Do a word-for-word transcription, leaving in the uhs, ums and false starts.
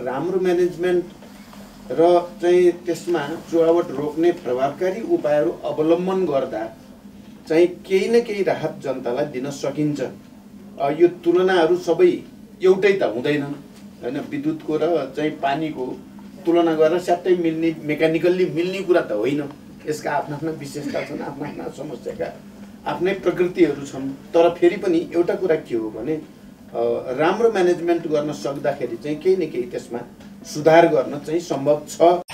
राम्रो म्यानेजमेन्ट र चाहिँ त्यसमा चुहावट रोक्ने प्रभावकारी उपायहरू अवलम्बन गर्दा चाहिँ केही न केही राहत जनतालाई दिन सकिन्छ। यो तुलनाहरू सबै एउटै त हुँदैन हैन, विद्युतको र चाहिँ पानीको तुलना गरेर स्याट्टै मिल्ने मेकानिकल्ली मिल्ने कुरा त होइन। यसका आफ्ना आफ्ना विशेषता छन्, आफ्ना आफ्ना समस्याका आफ्नै प्रकृतिहरू छन्। तर फेरि पनि एउटा कुरा के हो भने राम्रो म्यानेजमेन्ट गर्न सक्दाखेरि चाहिँ केही न केही त्यसमा सुधार गर्न चाहिँ सम्भव छ।